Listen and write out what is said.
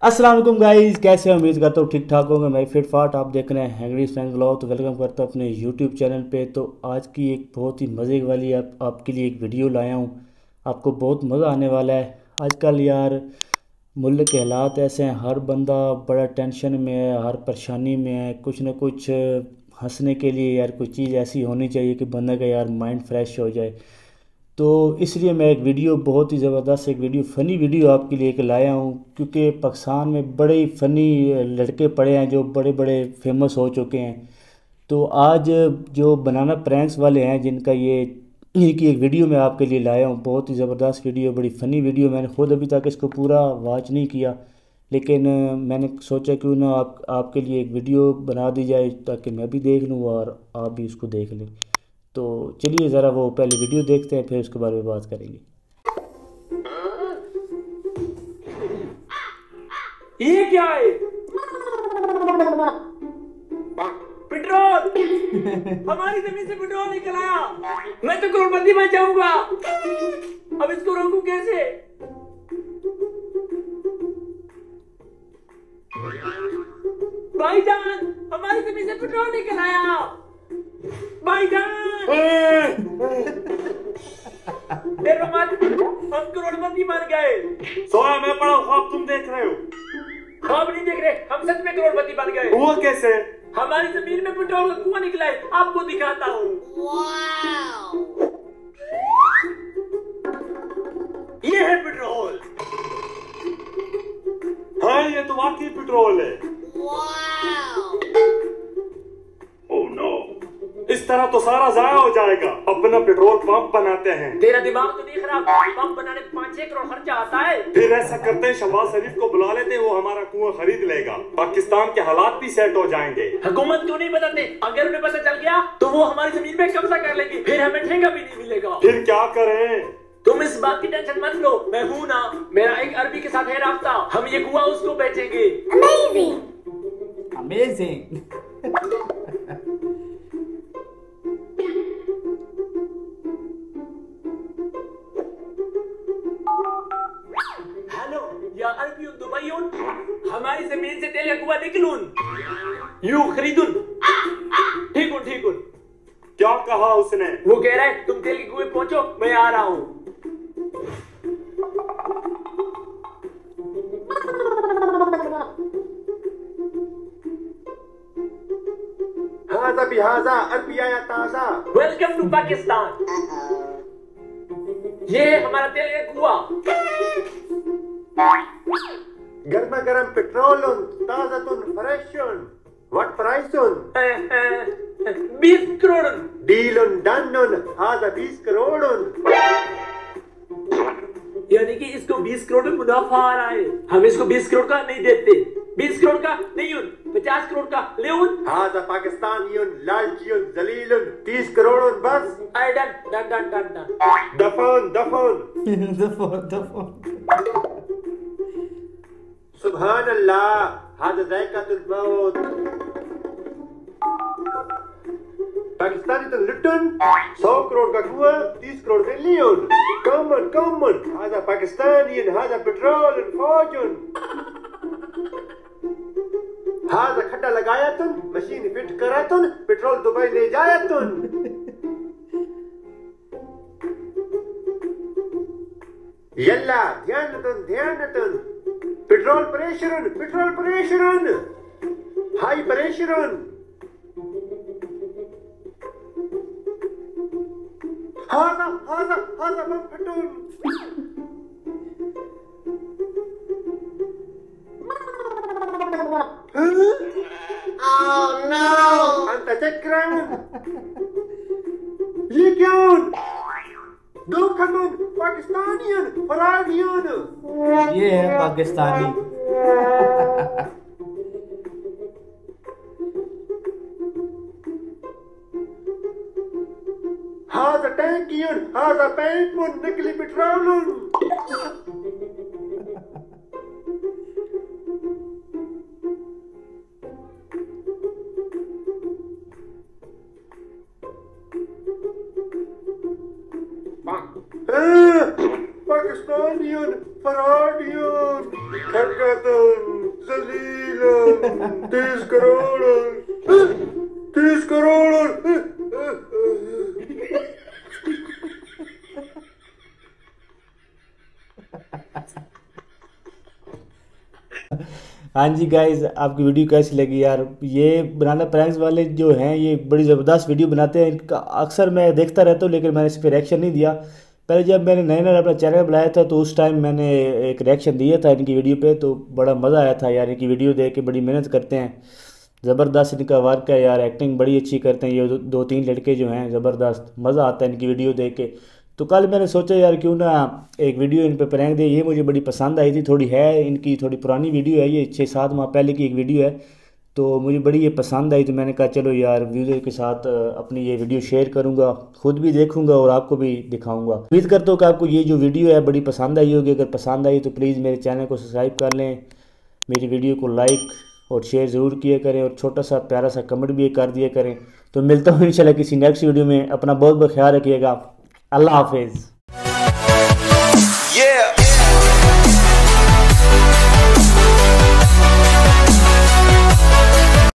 अस्सलाम वालेकुम गाइस, कैसे हो? उम्मीद करता हूँ ठीक ठाक होंगे। मैं फिट फाट, आप देख रहे हैं हैंगरी स्टैंड ब्लॉग। तो वेलकम करता हूँ अपने यूट्यूब चैनल पे। तो आज की एक बहुत ही मज़े वाली आपके लिए एक वीडियो लाया हूँ। आपको बहुत मज़ा आने वाला है। आजकल यार मुल्क के हालात ऐसे हैं, हर बंदा बड़ा टेंशन में है, हर परेशानी में है। कुछ ना कुछ हंसने के लिए यार कोई चीज़ ऐसी होनी चाहिए कि बंदा का यार माइंड फ्रेश हो जाए। तो इसलिए मैं एक वीडियो, बहुत ही ज़बरदस्त एक वीडियो, फ़नी वीडियो आपके लिए एक लाया हूँ। क्योंकि पाकिस्तान में बड़े ही फ़नी लड़के पड़े हैं जो बड़े बड़े फेमस हो चुके हैं। तो आज जो बनाना प्रैंक्स वाले हैं, जिनका ये इनकी एक वीडियो मैं आपके लिए लाया हूँ। बहुत ही ज़बरदस्त वीडियो, बड़ी फ़नी वीडियो। मैंने खुद अभी तक इसको पूरा वॉच नहीं किया, लेकिन मैंने सोचा क्यों ना आपके लिए एक वीडियो बना दी जाए ताकि मैं भी देख लूँ और आप भी उसको देख लें। तो चलिए ज़रा वो पहले वीडियो देखते हैं, फिर उसके बारे में बात करेंगे। ये क्या है? पेट्रोल! हमारी जमीन से पेट्रोल निकल आया। मैं तो करोड़पति बन जाऊंगा। अब इसको रोकूं कैसे? भाईजान, हमारी जमीन से पेट्रोल निकल आया। भाईजान, डरो मत, हम करोड़पति बन गए। सोया मैं पड़ा ख्वाब, तुम देख रहे हो? ख्वाब नहीं देख रहे, हम सच में करोड़पति बन गए। हुआ कैसे? हमारी जमीन में पेट्रोल का कुआं निकला है, आपको दिखाता हूँ। ये है पेट्रोल। हाँ, ये तो वाकई पेट्रोल है। ओह नो, इस तरह तो सारा जाया हो जाएगा। अपना पेट्रोल पंप बनाते हैं। तेरा दिमाग तो नहीं खराब? पंप बनाने 5-6 करोड़ खर्चा आता है। फिर ऐसा करते हैं, शहबाज शरीफ को बुला लेते हैं, वो हमारा कुआं खरीद लेगा। पाकिस्तान के हालात भी सेट हो जाएंगे। हुकूमत क्यों नहीं बताते? अगर उन्हें पता चल गया तो वो हमारी जमीन पे कब्जा कर लेंगे, फिर हमें ठेका भी नहीं मिलेगा। फिर क्या करें? तुम इस बात की टेंशन मत लो, मैं हूं ना। मेरा एक अरबी के साथ है राब्ता, हम ये कुआं उसको बेचेंगे। Amazing amazing. हेलो या अरबियुन दुबईयुन, हमारी जमीन से तेल का कुआं निकलून, यूं खरीदून। ठीक हूं। क्या कहा उसने? वो कह रहा है तुम तेल के कुएं पहुंचो, मैं आ रहा हूं। हाजा बिहाजा अरबी आया ताजा। Welcome to Pakistan. ये है हमारा तेल का कुआं। गर्मा गर्म पेट्रोल ताजा fresh. What price? 20 crore. Deal done. हाजा 20 करोड़। यानी कि इसको 20 करोड़ में मुनाफा आ रहा है। हम इसको 20 करोड़ का नहीं देते। 20 करोड़ का नहीं, 50 करोड़ का ले। हाजा पाकिस्तानी लालची जलील 30 करोड़ बस। डन। दफन दफन। सुभान अल्लाह। हाजा ज़ायक़तुल मौत। पाकिस्तानी तो लुटन 100 करोड़ का कुआं 30 करोड़ में लियोन। कॉमन हाजा पाकिस्तानी, हाजा पेट्रोल फौजन। हाजा खड्डा लगाया तुन, मशीन फिट करा तुन, पेट्रोल दुबई ले जाया तुन। यल्ला ध्यान तुन। पेट्रोल प्रेशरन हाई प्रेशरन। हाजा फटून। Oh no! अंत चक्रन। ये क्यों? दो खनून पाकिस्तानियन फराडियन। ये है पाकिस्तानी। हाजा टैंकियन, हाजा पैंपुन निकली पेट्रोलन। Pakistanian, Faradian, Hakatan. 30 crore 30 crore. हाँ जी गाइस, आपकी वीडियो कैसी लगी यार? ये बनाना प्रैंक्स वाले जो हैं ये बड़ी ज़बरदस्त वीडियो बनाते हैं। इनका अक्सर मैं देखता रहता हूँ, लेकिन मैंने इस पर रिएक्शन नहीं दिया। पहले जब मैंने नए नए अपना चैनल बनाया था तो उस टाइम मैंने एक रिएक्शन दिया था इनकी वीडियो पे, तो बड़ा मज़ा आया था यार। इनकी वीडियो देख के बड़ी मेहनत करते हैं, ज़बरदस्त इनका वर्क है यार। एक्टिंग बड़ी अच्छी करते हैं ये दो तीन लड़के जो हैं, ज़बरदस्त मज़ा आता है इनकी वीडियो देख के। तो कल मैंने सोचा यार क्यों ना एक वीडियो इन पे प्रैंक दे। ये मुझे बड़ी पसंद आई थी, थोड़ी है इनकी थोड़ी पुरानी वीडियो है, ये 6-7 माह पहले की एक वीडियो है, तो मुझे बड़ी ये पसंद आई। तो मैंने कहा चलो यार व्यूज़र के साथ अपनी ये वीडियो शेयर करूँगा, खुद भी देखूँगा और आपको भी दिखाऊँगा। उम्मीद करता हूँ कि आपको ये जो वीडियो है बड़ी पसंद आई होगी। अगर पसंद आई तो प्लीज़ मेरे चैनल को सब्सक्राइब कर लें, मेरी वीडियो को लाइक और शेयर ज़रूर किया करें, और छोटा सा प्यारा सा कमेंट भी कर दिया करें। तो मिलता हूँ इंशाल्लाह किसी नेक्स्ट वीडियो में। अपना बहुत बहुत ख्याल रखिएगा। अल्लाह हाफिज़। Yeah.